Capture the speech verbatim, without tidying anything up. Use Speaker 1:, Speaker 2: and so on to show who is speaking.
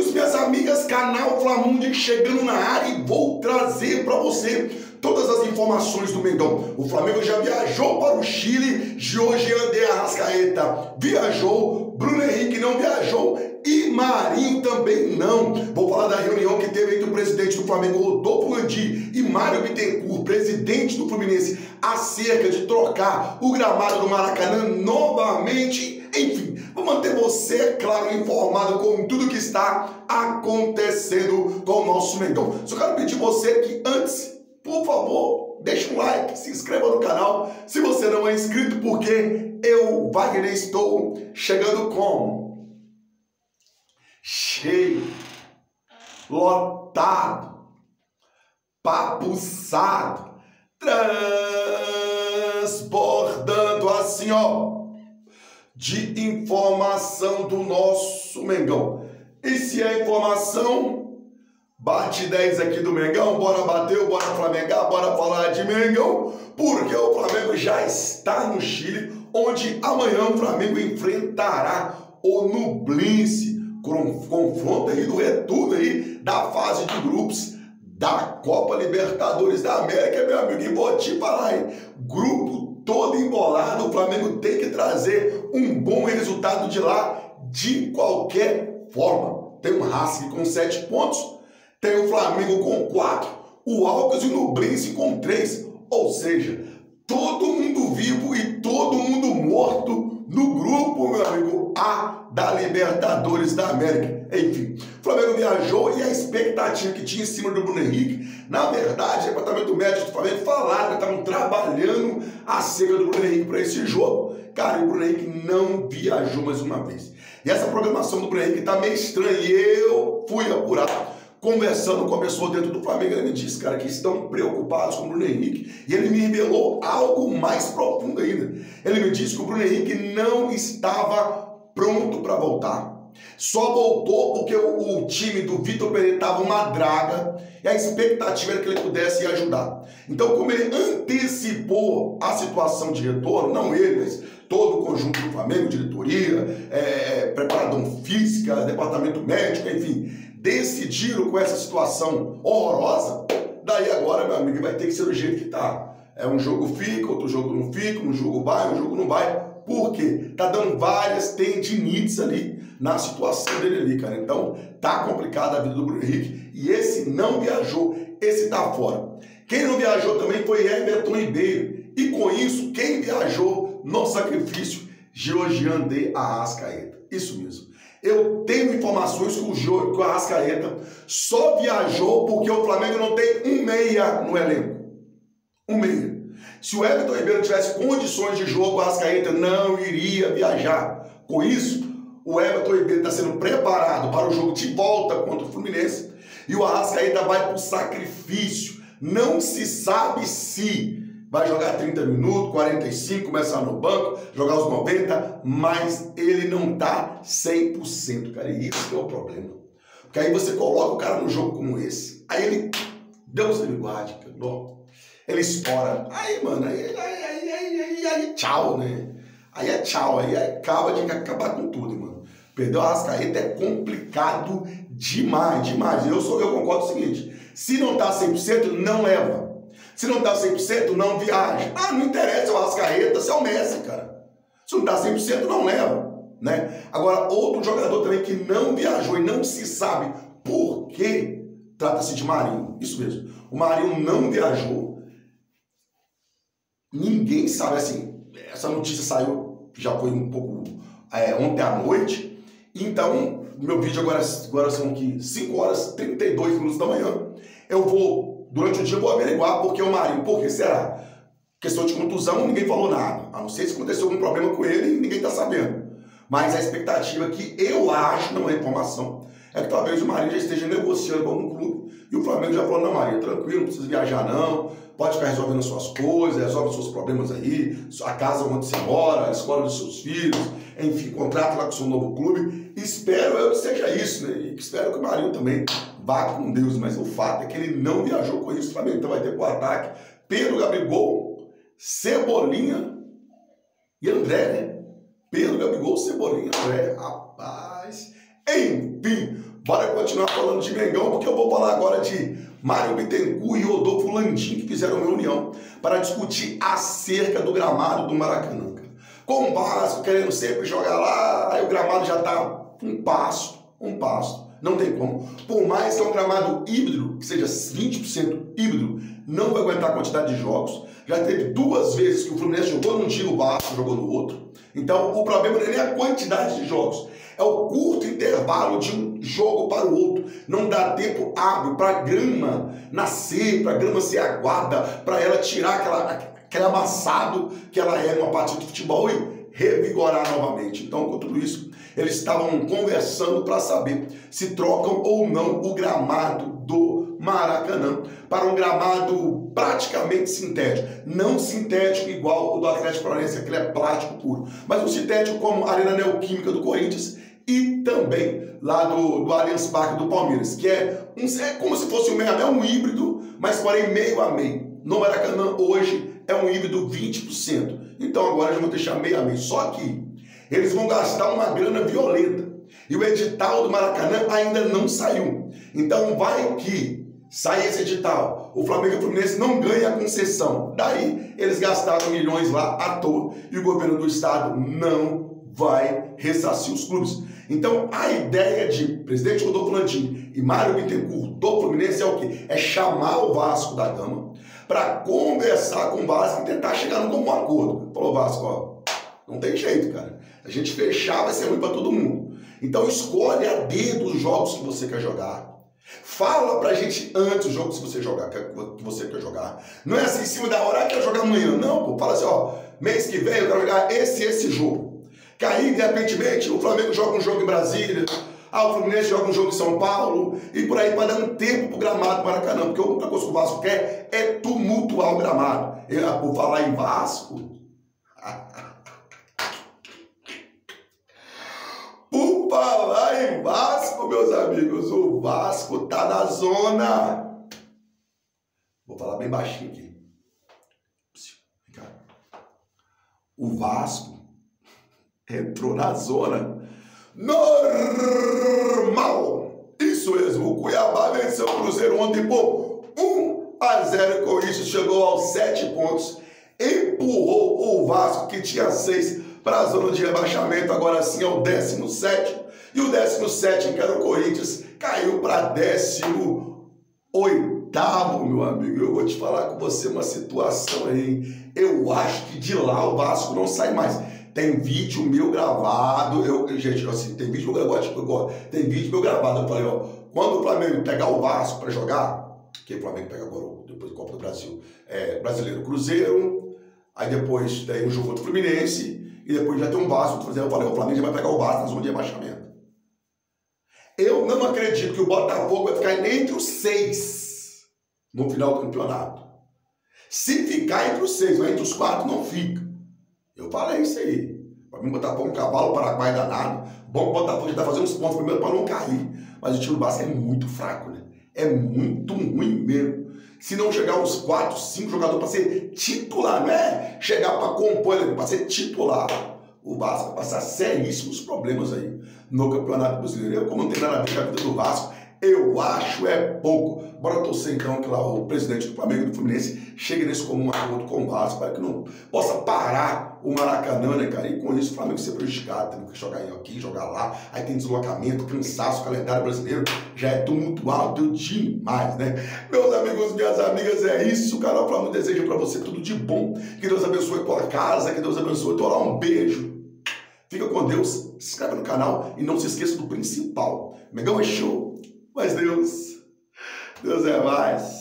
Speaker 1: amigos, minhas amigas, canal Flamundi chegando na área e vou trazer para você todas as informações do Mengão. O Flamengo já viajou para o Chile, Georgian de Arrascaeta viajou, Bruno Henrique não viajou e Marinho também não. Vou falar da reunião que teve entre o presidente do Flamengo, Rodolfo Landim, e Mário Bittencourt, presidente do Fluminense, acerca de trocar o gramado do Maracanã novamente. Enfim, vou manter você, claro, informado com tudo que está acontecendo com o nosso Mengão. Só quero pedir você que antes, por favor, deixa um like, se inscreva no canal se você não é inscrito, porque eu, Wagner, estou chegando com cheio, lotado, papuçado, transbordando assim, ó, de informação do nosso Mengão. E se é informação, bate dez aqui do Mengão, bora bater, bora flamengar, bora falar de Mengão, porque o Flamengo já está no Chile, onde amanhã o Flamengo enfrentará o Nublense, confronto aí do retorno aí da fase de grupos da Copa Libertadores da América, meu amigo, e vou te falar, hein? Grupo todo embolado, o Flamengo tem que trazer um bom resultado de lá de qualquer forma. Tem o Racing com sete pontos, tem o Flamengo com quatro, o Alcas e o Nublense com três, ou seja, todo mundo vivo e todo mundo morto no grupo, meu amigo, A da Libertadores da América. Enfim, o Flamengo viajou e a expectativa que tinha em cima do Bruno Henrique, na verdade, o departamento médico do Flamengo falaram que estavam trabalhando a cega do Bruno Henrique para esse jogo. Cara, e o Bruno Henrique não viajou mais uma vez. E essa programação do Bruno Henrique tá meio estranha e eu fui apurar. Conversando com a pessoa dentro do Flamengo, ele me disse, cara, que estão preocupados com o Bruno Henrique. E ele me revelou algo mais profundo ainda. Ele me disse que o Bruno Henrique não estava pronto para voltar. Só voltou porque o, o time do Vitor Pereira estava uma draga e a expectativa era que ele pudesse ajudar. Então, como ele antecipou a situação de retorno, não ele, mas todo o conjunto do Flamengo, diretoria, é, preparador física, departamento médico, enfim, decidiram com essa situação horrorosa, daí agora, meu amigo, vai ter que ser do jeito que tá. É um jogo fica, outro jogo não fica, um jogo vai, um jogo não vai. Por quê? Tá dando várias tendinites ali na situação dele ali, cara. Então, tá complicada a vida do Bruno Henrique. E esse não viajou, esse tá fora. Quem não viajou também foi Everton Ribeiro. E com isso, quem viajou no sacrifício, Georgian de Arrascaeta. Isso mesmo. Eu tenho informações que o, jo, que o Arrascaeta só viajou porque o Flamengo não tem um meia no elenco. Um meia. Se o Everton Ribeiro tivesse condições de jogo, o Arrascaeta não iria viajar. Com isso, o Everton Ribeiro está sendo preparado para o jogo de volta contra o Fluminense e o Arrascaeta vai para o sacrifício. Não se sabe se vai jogar trinta minutos, quarenta e cinco, começar no banco, jogar os noventa, mas ele não está cem por cento, cara. E isso é o problema. Porque aí você coloca o cara num jogo como esse, aí ele, Deus me guarde, cara, ele estoura. Aí, mano, aí, aí, aí, aí, aí, aí, tchau, né? Aí é tchau, aí acaba de acabar com tudo, mano. Perder o Arrascaeta é complicado demais, demais. Eu, sou, eu concordo com o seguinte, se não tá cem por cento, não leva. Se não tá cem por cento, não viaja. Ah, não interessa o Arrascaeta, você é o Messi, cara. Se não tá cem por cento, não leva, né? Agora, outro jogador também que não viajou e não se sabe por quê, trata-se de Marinho. Isso mesmo. O Marinho não viajou. Ninguém sabe, assim, essa notícia saiu, já foi um pouco é, ontem à noite. Então, meu vídeo agora, agora são aqui cinco horas e trinta e dois minutos da manhã. Eu vou, durante o dia, eu vou averiguar por que o Marinho, por que será? Questão de contusão, ninguém falou nada. A não ser se aconteceu algum problema com ele e ninguém está sabendo. Mas a expectativa que eu acho, não é informação, é que talvez o Marinho já esteja negociando com algum clube e o Flamengo já falou, não, Marinho, tranquilo, não precisa viajar não, pode ficar resolvendo as suas coisas, resolve os seus problemas aí, a casa onde você mora, a escola dos seus filhos, enfim, contrata lá com o seu novo clube. Espero eu que seja isso, né? E espero que o Marinho também vá com Deus, mas o fato é que ele não viajou com isso. O Flamengo então vai ter o ataque Pedro, Gabigol, Cebolinha e André, né? Pedro, Gabigol, Cebolinha, André, rapaz, hein? Enfim, bora continuar falando de Mengão, porque eu vou falar agora de Mário Bittencourt e Rodolfo Landim, que fizeram uma reunião para discutir acerca do gramado do Maracanã. Com o Vasco querendo sempre jogar lá, aí o gramado já tá um pasto, um pasto. Não tem como. Por mais que é um gramado híbrido, que seja vinte por cento híbrido, não vai aguentar a quantidade de jogos. Já teve duas vezes que o Fluminense jogou num dia, o Vasco jogou no outro. Então, o problema não é nem a quantidade de jogos, é o curto intervalo de um jogo para o outro. Não dá tempo hábil para a grama nascer, para a grama ser aguada, para ela tirar aquela, aquele amassado que ela é numa partida de futebol e revigorar novamente. Então, com tudo isso, eles estavam conversando para saber se trocam ou não o gramado do Maracanã para um gramado praticamente sintético. Não sintético igual o do Atlético Paranaense, aquele é plástico puro, mas um sintético como a Arena Neoquímica do Corinthians e também lá do, do Allianz Parque do Palmeiras, que é, um, é como se fosse um meio a meio, um híbrido, mas porém meio a meio. No Maracanã hoje é um híbrido vinte por cento. Então agora eles vão deixar meio a meio. Só que eles vão gastar uma grana violenta. E o edital do Maracanã ainda não saiu. Então vai que sai esse edital, o Flamengo e o Fluminense não ganham a concessão. Daí eles gastaram milhões lá à toa e o governo do estado não vai ressarcir os clubes. Então a ideia de presidente Rodolfo Landim e Mário Bittencourt do Fluminense é o quê? É chamar o Vasco da Gama para conversar com o Vasco e tentar chegar num comum acordo. Falou, Vasco, ó, não tem jeito, cara. A gente fechar vai ser ruim para todo mundo. Então escolhe a dedo os jogos que você quer jogar. Fala pra gente antes os jogos que você jogar, que você quer jogar. Não é assim em cima da hora, ah, quero jogar amanhã. Não, pô. Fala assim, ó, mês que vem eu quero jogar esse esse jogo. Que aí, de repente, o Flamengo joga um jogo em Brasília, ah, o Fluminense joga um jogo em São Paulo, e por aí vai dar um tempo pro gramado do Maracanã, porque a única coisa que o Vasco quer é tumultuar o gramado. Eu, por falar em Vasco... Por falar em Vasco, meus amigos, o Vasco tá na zona. Vou falar bem baixinho aqui. O Vasco entrou na zona normal. Isso mesmo, o Cuiabá venceu o Cruzeiro ontem por um a zero, com isso chegou aos sete pontos, empurrou o Vasco, que tinha seis, para a zona de rebaixamento. Agora sim é o décimo sétimo, e o décimo sétimo, que era o Corinthians, caiu para décimo oitavo, meu amigo. Eu vou te falar com você uma situação aí, eu acho que de lá o Vasco não sai mais. Tem vídeo meu gravado, eu, gente, assim, tem vídeo meu gravado, tipo, tem vídeo meu gravado, eu falei, ó, quando o Flamengo pegar o Vasco para jogar, que o Flamengo pega agora, depois do Copa do Brasil, é, Brasileiro, Cruzeiro, aí depois tem um jogo contra o Fluminense, e depois já tem um Vasco, eu falei, o Flamengo já vai pegar o Vasco na zona de rebaixamento. Eu não acredito que o Botafogo vai ficar entre os seis no final do campeonato. Se ficar entre os seis, ou entre os quatro, não fica. Eu falei isso aí. Para mim, o Botafogo é um cavalo paraguai danado. Bom que o Botafogo já está fazendo os pontos primeiro para não cair. Mas o time do Vasco é muito fraco, né? É muito ruim mesmo. Se não chegar uns quatro, cinco jogadores para ser titular, não é chegar para compor, para ser titular, o Vasco vai passar seríssimos problemas aí no Campeonato Brasileiro. Eu, como não tem nada a ver com a vida do Vasco, eu acho é pouco. Bora torcer então que lá o presidente do Flamengo e do Fluminense chegue nesse comum acordo com o Vasco para que não possa parar o Maracanã, né, cara? E com isso o Flamengo ser prejudicado, tem que jogar aqui, jogar lá, aí tem deslocamento, cansaço, o calendário brasileiro já é tumultuado demais, né? Meus amigos, minhas amigas, é isso. O canal Flamengo deseja para você tudo de bom. Que Deus abençoe a tua casa, que Deus abençoe tua lá. Um beijo. Fica com Deus, se inscreve no canal e não se esqueça do principal. Mengão é show, mas Deus, Deus é mais.